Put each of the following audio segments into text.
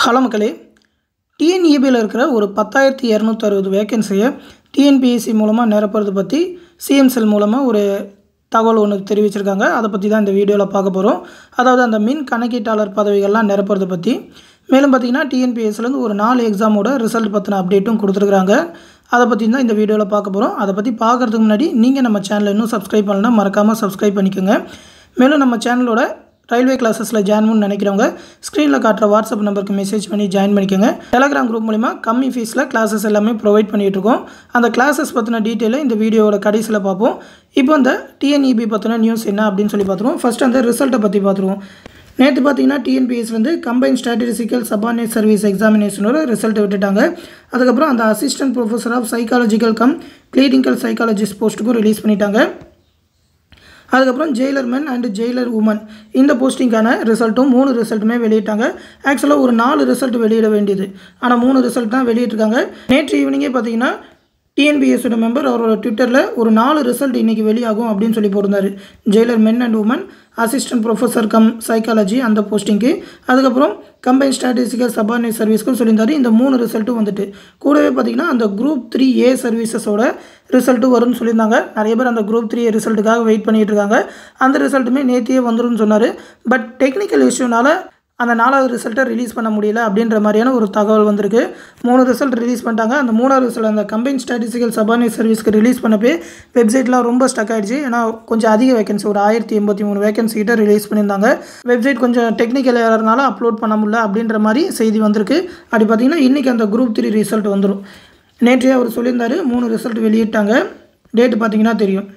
Hello மக்களே, டிஎன்இபியில் இருக்கிற ஒரு 10,260 வேக்கன்சியை டிஎன்பிஎஸ்சி மூலமாக நிரப்புறது பற்றி சிஎம்செல் மூலமாக ஒரு தகவல் ஒன்று தெரிவிச்சிருக்காங்க. அதை பற்றி தான் இந்த வீடியோவில் பார்க்க போகிறோம். அதாவது அந்த மின் கணக்கீட்டாளர் பதவிகள்லாம் நிரப்புறது பற்றி. மேலும் பார்த்திங்கன்னா டிஎன்பிஎஸ்சிலேருந்து ஒரு 4 எக்ஸாமோட ரிசல்ட் பற்றின அப்டேட்டும் கொடுத்துருக்குறாங்க. அதை பற்றி தான் இந்த வீடியோவில் பார்க்க போகிறோம். அதை பற்றி பார்க்குறதுக்கு முன்னாடி நீங்கள் நம்ம சேனலை இன்னும் சப்ஸ்கிரைப் பண்ணலன்னா மறக்காமல் சப்ஸ்கிரைப் பண்ணிக்கோங்க. மேலும் நம்ம சேனலோட ரயில்வே கிளாஸஸில் ஜாயின் பண்ணணும்னு நினைக்கிறவங்க ஸ்க்ரீனில் காட்டுற வாட்ஸ்அப் நம்பருக்கு மெசேஜ் பண்ணி ஜாயின் பண்ணிக்கோங்க. டெலகிராம் குரூப் மூலிமா கம்மி ஃபீஸில் கிளாஸஸ் எல்லாமே ப்ரொவைட் பண்ணிகிட்ருக்கோம். அந்த கிளாஸஸ் பற்றின டீட்டெயிலை இந்த வீடியோவோட கடைசியில் பார்ப்போம். இப்போ இந்த டிஎன்இபி பற்றின நியூஸ் என்ன அப்படின்னு சொல்லி பார்த்துருவோம். ஃபஸ்ட் அந்த ரிசல்ட்டை பற்றி பார்த்துருவோம். நேற்று பார்த்தீங்கன்னா டிஎன்பிஎஸ்சிலேருந்து கம்பைன் ஸ்டாட்டிஸ்டிக்கல் சபார்டினேட் சர்வீஸ் எக்ஸாமினேஷனோட ரிசல்ட்டை விட்டுட்டாங்க. அதுக்கப்புறம் அந்த assistant professor of psychological cum clinical psychologist போஸ்ட்டுக்கும் ரிலீஸ் பண்ணிட்டாங்க. அதுக்கப்புறம் jailor men and jailor women இந்த போஸ்டிங்கான ரிசல்ட்டும் 3 ரிசல்ட்டுமே வெளியிட்டாங்க. ஆக்சுவலாக ஒரு 4 ரிசல்ட் வெளியிட வேண்டியது, ஆனால் 3 ரிசல்ட் தான் வெளியிட்டிருக்காங்க. நேற்று ஈவினிங்கே பார்த்தீங்கன்னா டிஎன்பிஎஸ்சியோட மெம்பர் அவரோட ட்விட்டரில் ஒரு 4 ரிசல்ட் இன்றைக்கி வெளியாகும் அப்படின்னு சொல்லி போட்டிருந்தார். Jailor men and women, assistant professor cum psychology அந்த போஸ்டிங்க்கு, அதுக்கப்புறம் கம்பைன் ஸ்டாட்டிஸ்டிக்கல் சபார்டினேட் சர்வீஸ்க்கும் சொல்லியிருந்தார். இந்த 3 ரிசல்ட்டும் வந்துட்டு கூடவே பார்த்திங்கன்னா அந்த குரூப் 3A சர்வீசஸோட ரிசல்ட்டு வரும்னு சொல்லியிருந்தாங்க. நிறைய பேர் அந்த குரூப் 3A ரிசல்ட்டுக்காக வெயிட் பண்ணிகிட்டு இருக்காங்க. அந்த ரிசல்ட்டுமே நேற்றியே வந்துரும்னு சொன்னார். பட் டெக்னிக்கல் இஷ்யூனால் அந்த 4வது ரிசல்ட்டை ரிலீஸ் பண்ண முடியல அப்படின்ற மாதிரியான ஒரு தகவல் வந்திருக்கு. 3 ரிசல்ட் ரிலீஸ் பண்ணிட்டாங்க. அந்த 3வது ரிசல்ட் அந்த கம்பைன் ஸ்டாட்டிஸ்டிக்கல் சபார்டினேட் சர்வீஸ்க்கு ரிலீஸ் பண்ணப்பே வெப்சைட்லாம் ரொம்ப ஸ்டக் ஆகிடுச்சு. ஏன்னா கொஞ்சம் அதிக வேகன்சி, ஒரு 1083 வேகன்சி கிட்ட ரிலீஸ் பண்ணியிருந்தாங்க. வெப்சைட் கொஞ்சம் டெக்னிக்கல் ஏறதுனால அப்லோட் பண்ண முடியல அப்படின்ற மாதிரி செய்தி வந்திருக்கு. அப்படி பார்த்திங்கன்னா இன்றைக்கி அந்த குரூப் 3 ரிசல்ட் வந்துடும். நேற்றே அவர் சொல்லியிருந்தார் 3 ரிசல்ட் வெளியிட்டாங்க. டேட்டு பார்த்திங்கன்னா தெரியும்,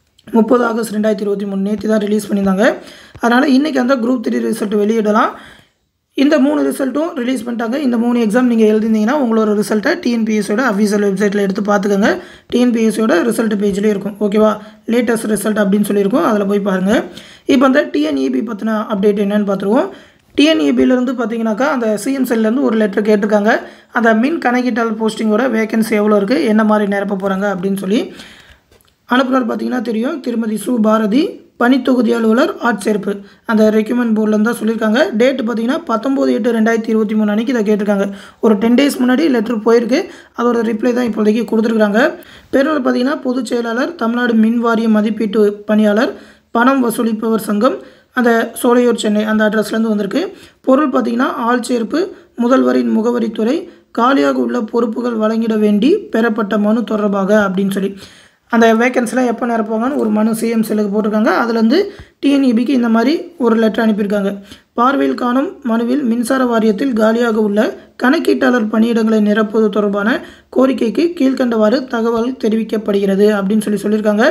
30 ஆகஸ்ட் 2023 நேற்று தான் ரிலீஸ் பண்ணியிருந்தாங்க. அதனால் இன்றைக்கி அந்த குரூப் 3 ரிசல்ட் வெளியிடலாம். இந்த 3 ரிசல்ட்டும் ரிலீஸ் பண்ணிட்டாங்க. இந்த 3 எக்ஸாம் நீங்கள் எழுதிருந்தீங்கன்னா உங்களோட ரிசல்ட்டை டிஎன்பிஎஸ்சியோட அஃபீஷியல் வெப்சைட்டில் எடுத்து பார்த்துக்கோங்க. டிஎன்பிஎஸ்சியோட ரிசல்ட் பேஜ்லேயே இருக்கும், ஓகேவா? லேட்டஸ்ட் ரிசல்ட் அப்படின்னு சொல்லியிருக்கோம், அதில் போய் பாருங்கள். இப்போ அந்த டிஎன்இபி பற்றின அப்டேட் என்னென்னு பார்த்துருவோம். டிஎன்இபியிலேருந்து பார்த்தீங்கன்னாக்கா அந்த சிஎம்செல்லேருந்து ஒரு லெட்டர் கேட்டிருக்காங்க. அந்த மின் கணக்கீட்டாளர் போஸ்டிங்கோட வேகன்சி எவ்வளோ இருக்குது, என்ன மாதிரி நிரப்ப போகிறாங்க அப்படின்னு சொல்லி. அனுப்புனர் பார்த்தீங்கன்னா தெரியும், திருமதி சு பாரதி, பணித்தொகுதி அலுவலர் ஆட்சேர்ப்பு. அந்த ரெக்யூமெண்ட் போர்டில் தான் சொல்லியிருக்காங்க. டேட்டு பார்த்தீங்கன்னா 19/8/2023 அன்றைக்கி இதை கேட்டிருக்காங்க. ஒரு 10 டேஸ் முன்னாடி லெட்டர் போயிருக்கு. அதோட ரிப்ளை தான் இப்போதைக்கு கொடுத்துருக்குறாங்க. பெறுநர் பார்த்தீங்கன்னா பொதுச் செயலாளர், தமிழ்நாடு மின் வாரிய மதிப்பீட்டு பணியாளர், பணம் வசூலிப்பவர் சங்கம், அந்த சோலையூர் சென்னை அந்த அட்ரஸ்லேருந்து வந்திருக்கு. பொருள் பார்த்திங்கன்னா ஆள் சேர்ப்பு, முதல்வரின் முகவரித்துறை, காலியாக உள்ள பொறுப்புகள் வழங்கிட வேண்டி பெறப்பட்ட மனு தொடர்பாக அப்படின்னு சொல்லி அந்த வேக்கன்சிலாம் எப்போ நிரப்புவாங்கன்னு ஒரு மனு சிஎம்செல்லுக்கு போட்டிருக்காங்க. அதுலேருந்து டிஎன்இபிக்கு இந்த மாதிரி ஒரு லெட்டர் அனுப்பியிருக்காங்க. பார்வையில் காணும் மனுவில் மின்சார வாரியத்தில் காலியாக உள்ள கணக்கீட்டாளர் பணியிடங்களை நிரப்புவது தொடர்பான கோரிக்கைக்கு கீழ்கண்டவாறு தகவல் தெரிவிக்கப்படுகிறது அப்படின்னு சொல்லியிருக்காங்க.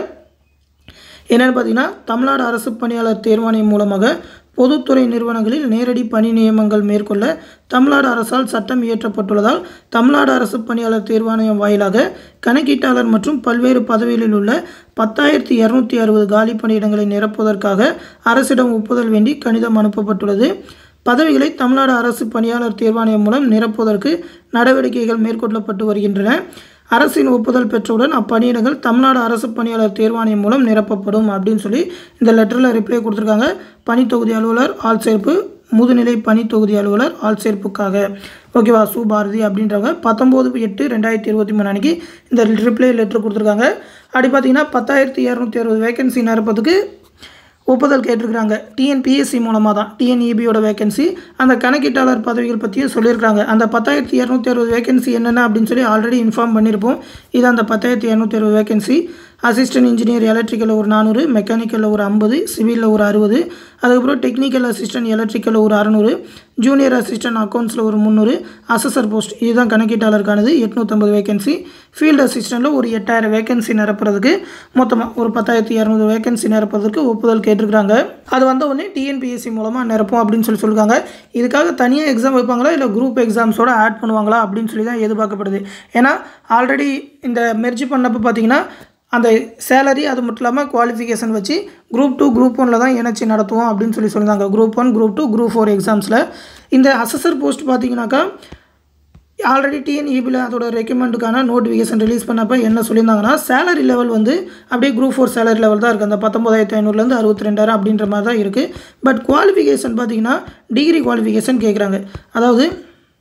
என்னென்னு பார்த்தீங்கன்னா, தமிழ்நாடு அரசு பணியாளர் தேர்வாணையம் மூலமாக பொதுத்துறை நிறுவனங்களில் நேரடி பணி நியமனங்கள் மேற்கொள்ள தமிழ்நாடு அரசால் சட்டம் இயற்றப்பட்டுள்ளதால் தமிழ்நாடு அரசு பணியாளர் தேர்வாணையம் வாயிலாக கணக்கீட்டாளர் மற்றும் பல்வேறு பதவிகளில் உள்ள 10,260 காலி பணியிடங்களை நிரப்புவதற்காக அரசிடம் ஒப்புதல் வேண்டி கடிதம் அனுப்பப்பட்டுள்ளது. பதவிகளை தமிழ்நாடு அரசு பணியாளர் தேர்வாணையம் மூலம் நிரப்புவதற்கு நடவடிக்கைகள் மேற்கொள்ளப்பட்டு வருகின்றன. அரசின் ஒப்புதல் பெற்றவுடன் அப்பணியிடங்கள் தமிழ்நாடு அரசு பணியாளர் தேர்வாணையம் மூலம் நிரப்பப்படும் அப்படின்னு சொல்லி இந்த லெட்டரில் ரிப்ளை கொடுத்துருக்காங்க. பணித்தொகுதி அலுவலர் ஆள் சேர்ப்பு, முதுநிலை பணித்தொகுதி அலுவலர் ஆள் சேர்ப்புக்காக, ஓகேவா? சு பாரதி அப்படின்றவங்க 19/8/2023 அன்றைக்கி இந்த ரிப்ளை லெட்டர் கொடுத்துருக்காங்க. அப்படி பார்த்திங்கன்னா 10,260 வேகன்சி நிரப்பதுக்கு ஒப்புதல் கேட்டிருக்கிறாங்க. டிஎன்பிஎஸ்சி மூலமாக தான் டிஎன்இபியோட வேகன்சி. அந்த கணக்கீட்டாளர் பதவிகள் பற்றியும் சொல்லியிருக்காங்க. அந்த 10,260 வேகன்சி என்னென்ன அப்படின்னு சொல்லி ஆல்ரெடி இன்ஃபார்ம் பண்ணியிருப்போம். இது அந்த 10,260 வேகன்சி. அசிஸ்டன்ட் இன்ஜினியர் எலக்ட்ரிக்கலில் ஒரு 400, மெக்கானிக்கலில் ஒரு 50, சிவிலில் ஒரு 60, அதுக்கப்புறம் டெக்னிக்கல் அசிஸ்டன்ட் எலக்ட்ரிக்கலில் ஒரு 600, ஜூனியர் அசிஸ்டன்ட் அக்கௌண்ட்ஸில் ஒரு 300, அசஸர் போஸ்ட் இதுதான் கணக்கீட்டாளருக்கானது 850 வேகன்சி. ஃபீல்டு அசிஸ்டண்ட்டில் ஒரு 8,000 வேகன்சி நிரப்புறதுக்கு மொத்தமாக ஒரு 10,260 வேகன்சி நிரப்புறதுக்கு ஒப்புதல் கேட்டிருக்கிறாங்க. அது வந்த உடனே டிஎன்பிஎஸ்சி மூலமாக நிரப்போம் அப்படின்னு சொல்லியிருக்காங்க. இதுக்காக தனியாக எக்ஸாம் வைப்பாங்களா இல்லை குரூப் எக்ஸாம்ஸோடு ஆட் பண்ணுவாங்களா அப்படின்னு சொல்லி தான் எதிர்பார்க்கப்படுது. ஏன்னா ஆல்ரெடி இந்த மெர்ஜ் பண்ணப்போ பார்த்திங்கன்னா அந்த சேலரி அது மட்டும் இல்லாமல் குவாலிஃபிகேஷன் வச்சு குரூப் 2 குரூப் 1 தான் இணைச்சி நடத்துவோம் அப்படின்னு சொல்லியிருந்தாங்க. குரூப் 1, குரூப் 2, குரூப் 4 எக்ஸாம்ஸில். இந்த அசஸர் போஸ்ட் பார்த்திங்கனாக்கா ஆல்ரெடி டிஎன்இபியில் அதோட ரெக்கமெண்டுக்கான நோட்டிஃபிகேஷன் ரிலீஸ் பண்ணப்போ என்ன சொல்லியிருந்தாங்கன்னா, சேலரி லெவல் வந்து அப்படியே குரூப் 4 சேலரி லெவல் தான் இருக்குது. அந்த 19,500லேருந்து 62,000 அப்படின்ற மாதிரி தான் இருக்குது. பட் குவாலிஃபிகேஷன் பார்த்திங்கன்னா டிகிரி குவாலிஃபிகேஷன் கேட்குறாங்க. அதாவது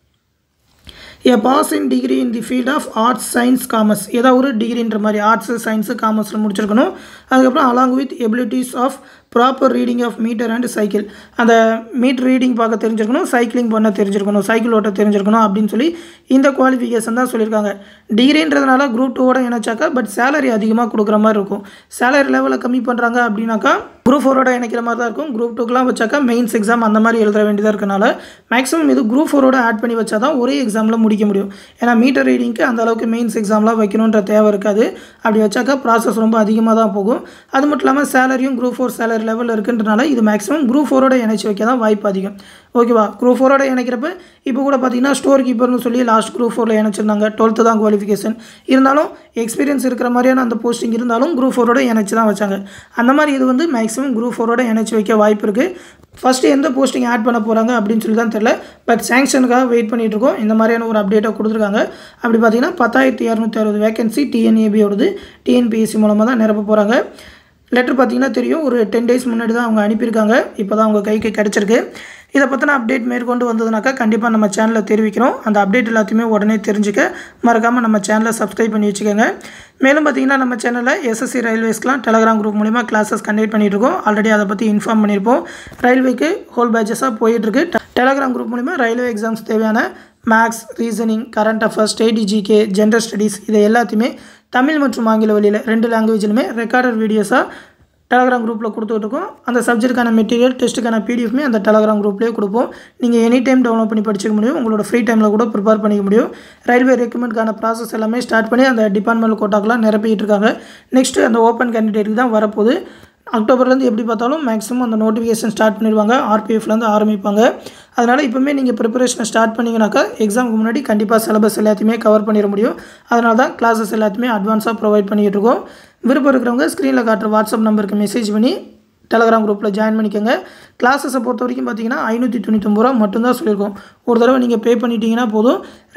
A passing degree in the field of arts, science, commerce. ஏதாவது ஒரு டிகிரின்ற மாதிரி ஆர்ட்ஸு சயின்ஸு காமர்ஸில் முடிச்சிருக்கணும். அதுக்கப்புறம் along with abilities of proper reading of meter and cycle. அந்த மீட்டர் ரீடிங் பார்க்க தெரிஞ்சிருக்கணும், சைக்கிளிங் பண்ண தெரிஞ்சிருக்கணும், சைக்கிள் ஓட்ட தெரிஞ்சிருக்கணும் அப்படின்னு சொல்லி இந்த குவாலிஃபிகேஷன் தான் சொல்லியிருக்காங்க. டிகிரின்றதுனால குரூப் 2 இணைச்சாக்கா பட் சேலரி அதிகமாக கொடுக்குற மாதிரி இருக்கும். சேலரி லெவலில் கம்மி பண்ணுறாங்க அப்படின்னாக்கா குரூப் 4 இணைக்கிற மாதிரி தான் இருக்கும். குரூப் 2க்குலாம் வச்சாக்கா மெயின்ஸ் எக்ஸாம் அந்த மாதிரி எழுத வேண்டியதாக இருக்கனால மேக்ஸிமம் இது குரூப் 4 ஆட் பண்ணி வச்சா தான் ஒரே எக்ஸாமில் முடிக்க முடியும். ஏன்னா மீட்டர் ரீடிங்க்கு அந்த அளவுக்கு மெயின்ஸ் எக்ஸாம்லாம் வைக்கணுன்ற தேவை இருக்காது. அப்படி வச்சாக்கா ப்ராசஸ் ரொம்ப அதிகமாக தான் போகும். அது மட்டும் இல்லாமல் சேலரியும் குரூப் 4 சேலரி லெவலில் இருக்குன்றனால இது மேக்ஸிமம் குரூப் 4 இணைச்சி வைக்க தான் வாய்ப்பு அதிகம். ஓகேவா? குரூப் 4 இணைக்கிறப்ப இப்போ கூட பார்த்தீங்கன்னா ஸ்டோர் கீப்பர்னு சொல்லி லாஸ்ட் குரூப் 4 இணைச்சிருந்தாங்க. 12th தான் குவாலிஃபிகேஷன் இருந்தாலும் எக்ஸ்பீரியன்ஸ் இருக்கிற மாதிரியான அந்த போஸ்டிங் இருந்தாலும் குரூப் 4 இணைச்சி தான் வச்சாங்க. அந்த மாதிரி இது வந்து மேக்ஸிமம் குரூப் 4 இணைச்சி வைக்க வாய்ப்பு இருக்குது. ஃபஸ்ட்டு எந்த போஸ்டிங் ஆட் பண்ண போகிறாங்க அப்படின்னு சொல்லி தான் தெரியல. பட் சேங்ஷனுக்காக வெயிட் பண்ணிகிட்டு இருக்கோம். இந்த மாதிரியான ஒரு அப்டேட்டை கொடுத்துருக்காங்க. அப்படி பார்த்தீங்கன்னா 10,260 வேகன்சி டிஎன்ஏபியோடது டிஎன்பிஎஸ்சி மூலமாக தான் நிரப்ப போகிறாங்க. லெட்டர் பார்த்தீங்கன்னா தெரியும், ஒரு 10 days முன்னாடி தான் அவங்க அனுப்பியிருக்காங்க. இப்போ தான் அவங்க கைக்கு கிடச்சிருக்கு. இதை பற்றின அப்டேட் மேற்கொண்டு வந்ததுனாக்கா கண்டிப்பாக நம்ம சேனலில் தெரிவிக்கிறோம். அந்த அப்டேட் எல்லாத்தையுமே உடனே தெரிஞ்சுக்க மறக்காமல் நம்ம சேனலை சப்ஸ்கிரைப் பண்ணி வச்சுக்கோங்க. மேலும் பார்த்திங்கன்னா நம்ம சேனலில் எஸ்எஸ்சி ரயில்வேஸ்க்குலாம் டெலகிராம் குரூப் மூலிமா கிளாஸஸ் கண்டக்ட் பண்ணிகிட்ருக்கோம். ஆல்ரெடி அதை பற்றி இன்ஃபார்ம் பண்ணியிருப்போம். ரயில்வேக்கு ஹோல் பேட்சஸாக போயிட்டுருக்கு. டெலகிராம் குரூப் மூலிமா ரயில்வே எக்ஸாம்ஸ் தேவையான maths, reasoning, current affairs, state GK, general studies இதை எல்லாத்தையுமே தமிழ் மற்றும் ஆங்கில வழியில் 2 லாங்குவேஜிலுமே ரெக்கார்டட் வீடியோஸாக டெலகிராம் குரூப்பில் கொடுத்துட்ருக்கோம். அந்த சப்ஜெக்ட்டுக்கான மெட்டீரியல், டெஸ்ட்டுக்கான பிடிஎஃப்மே அந்த டெலகிராம் குரூப்லேயே கொடுப்போம். நீங்கள் எனி டைம் டவுன்லோட் பண்ணி படிச்சிக்க முடியும். உங்களோட ஃப்ரீ டைமில் கூட ப்ரிப்பேர் பண்ணிக்க முடியும். ரயில்வே ரெக்ரூட்மெண்ட்கான ப்ராசஸ் எல்லாமே ஸ்டார்ட் பண்ணி அந்த டிபார்ட்மெண்ட் கோட்டாக்கெலாம் நிரப்பிட்டு இருக்காங்க. நெக்ஸ்ட்டு அந்த ஓப்பன் கேண்டிடேட்டுக்கு தான் வரப்போகுது. அக்டோபர்லேருந்து எப்படி பார்த்தாலும் மேக்ஸிமம் அந்த நோட்டிஃபிகேஷன் ஸ்டார்ட் பண்ணிடுவாங்க. ஆர்பிஎஃப்லேருந்து ஆரம்பிப்பாங்க. அதனால் இப்போவுமே நீங்கள் ப்ரிப்பரேஷனை ஸ்டார்ட் பண்ணிங்கனாக்கா எக்ஸாமுக்கு முன்னாடி கண்டிப்பாக சிலபஸ் எல்லாத்தையுமே கவர் பண்ணிட முடியும். அதனால தான் கிளாஸஸ் எல்லாத்தையுமே அட்வான்ஸாக ப்ரொவைட் பண்ணிகிட்டு இருக்கோம். விருப்பம் இருக்கிறவங்க ஸ்க்ரீனில் காட்டுற வாட்ஸ்அப் நம்பருக்கு மெசேஜ் பண்ணி டெலகிராம் குரூப்பில் ஜாயின் பண்ணிக்கோங்க. கிளாஸஸை பொறுத்த வரைக்கும் பார்த்தீங்கன்னா 599 ரூபா மட்டும்தான் சொல்லியிருக்கோம். ஒரு தடவை நீங்கள் பே பண்ணிட்டீங்கன்னா போதும்.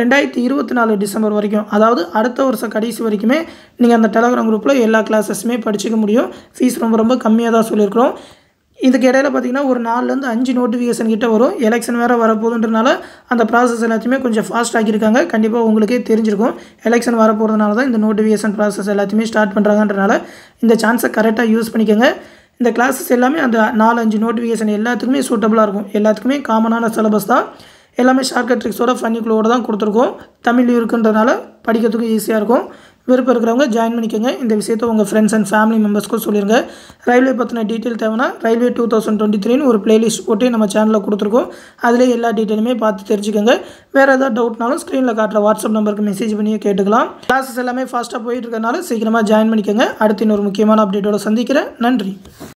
2024 டிசம்பர் வரைக்கும், அதாவது அடுத்த வருஷம் கடைசி வரைக்குமே நீங்கள் அந்த டெலகிராம் குரூப்பில் எல்லா கிளாஸஸுமே படிச்சிக்க முடியும். ஃபீஸ் ரொம்ப கம்மியாக தான் சொல்லியிருக்கிறோம். இதுக்கு இடையில பார்த்தீங்கன்னா ஒரு 4லேருந்து 5 நோட்டிஃபிகேஷன் கிட்ட வரும். எலெக்ஷன் வேறு வரப்போகுதுன்றனால அந்த ப்ராசஸ் எல்லாத்தையுமே கொஞ்சம் ஃபாஸ்ட் ஆக்கியிருக்காங்க. கண்டிப்பாக உங்களுக்கே தெரிஞ்சிருக்கும். எலெக்ஷன் வரப்போகிறதுனால தான் இந்த நோட்டிஃபிகேஷன் ப்ராசஸ் எல்லாத்தையுமே ஸ்டார்ட் பண்ணுறாங்கன்றனால இந்த சான்ஸை கரெக்டாக யூஸ் பண்ணிக்கோங்க. இந்த கிளாஸஸ் எல்லாமே அந்த 4-5 நோட்டிஃபிகேஷன் எல்லாத்துக்குமே சூட்டபுளாக இருக்கும். எல்லாத்துக்குமே காமனான சிலபஸ் தான். எல்லாமே ஷார்ட்கட் ட்ரிக்ஸோட ஃபன்னிக்குள்ளோட தான் கொடுத்துருக்கோம். தமிழ் இருக்குன்றனால படிக்கிறதுக்கும் ஈஸியாக இருக்கும். விருப்பம் இருக்கிறவங்க ஜாயின் பண்ணிக்கோங்க. இந்த விஷயத்தை உங்கள் ஃப்ரெண்ட்ஸ் அண்ட் ஃபேமிலி மெம்பர்ஸ்க்கும் சொல்லிடுங்க. ரயில்வே பற்றின டீட்டெயில் தேவைன்னா ரயில்வே 2023 ஒரு பிளேலிஸ்ட் போட்டு நம்ம சேனலில் கொடுத்துருக்கோம். அதிலே எல்லா டீட்டெயிலுமே பார்த்து தெரிஞ்சுக்கோங்க. வேறு ஏதாவது டவுட்னாலும் ஸ்க்ரீனில் காட்டுற வாட்ஸ்அப் நம்பருக்கு மெசேஜ் பண்ணியே கேட்டுக்கலாம். கிளாஸஸ் எல்லாமே ஃபாஸ்ட்டாக போயிட்டு இருக்கனால சீக்கிரமாக ஜாயின் பண்ணிக்கோங்க. அடுத்து இன்னொரு முக்கியமான அப்டேட்டோட சந்திக்கிறேன். நன்றி.